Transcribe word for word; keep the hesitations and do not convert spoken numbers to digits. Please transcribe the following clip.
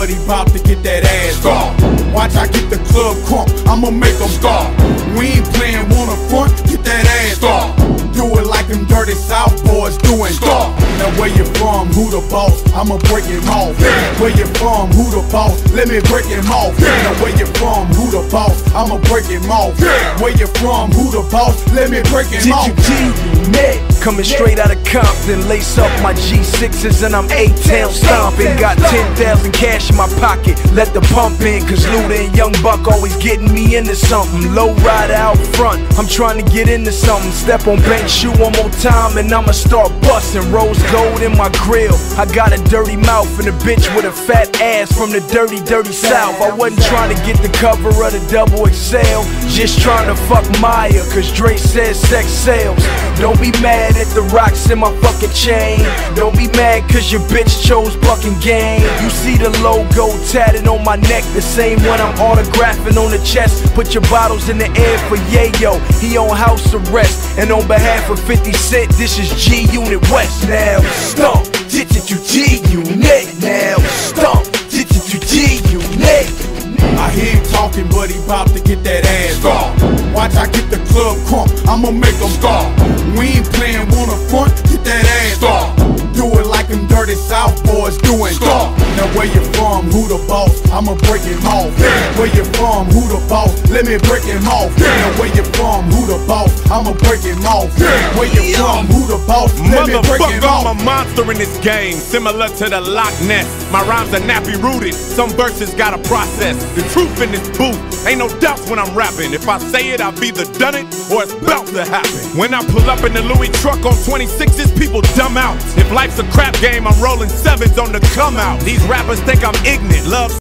but he bout to get that ass off. Watch I get the club crunk, I'ma make them stop. We ain't playing wanna front, get that ass off. Do it like them dirty South boys doing. Stop. Now where you from, who the boss? I'ma break him off. Where you from, who the boss? Let me break him off. Now where you from, who the boss? I'ma break him off. Where you from, who the boss? Let me break him off. Coming straight out of Compton, lace up my G sixes and I'm A-Town stomping. Got ten thousand cash in my pocket, let the pump in, cause Luda and Young Buck always getting me into something. Low rider out front, I'm trying to get into something. Step on bank shoe one more time and I'ma start busting. Rose gold in my grill, I got a dirty mouth and a bitch with a fat ass from the dirty, dirty South. I wasn't trying to get the cover of the double X L, just trying to fuck Maya, cause Dre says sex sells. Don't be mad at the rocks in my fucking chain. Don't be mad cause your bitch chose fucking game. You see the logo tatted on my neck, the same one I'm autographing on the chest. Put your bottles in the air for Yayo, he on house arrest. And on behalf of fifty cent, this is G Unit West. Now stomp, G Unit. Now stomp, G Unit. I hear him talking, but he bout to get that ass off. Watch I get the club crunk, I'ma make them stop. We ain't playing wanna front, get that ass off. Do it like them dirty South boys doing. Stop. Now where you from, who the boss? I'ma break him off. Where you from, who the boss? Let me break him off. Now where you from, who the boss? I'ma break him off. Where you from, who the boss? Let me break him off. I'm a monster in this game, similar to the Loch Ness. My rhymes are nappy rooted, some verses gotta process. The truth in this booth, ain't no doubts when I'm rapping. If I say it, I've either done it or it's about to happen. When I pull up in the Louis truck on twenty-sixes, people dumb out. If life's a crap game, I'm rolling sevens on the come out. These rappers think I'm ignorant, love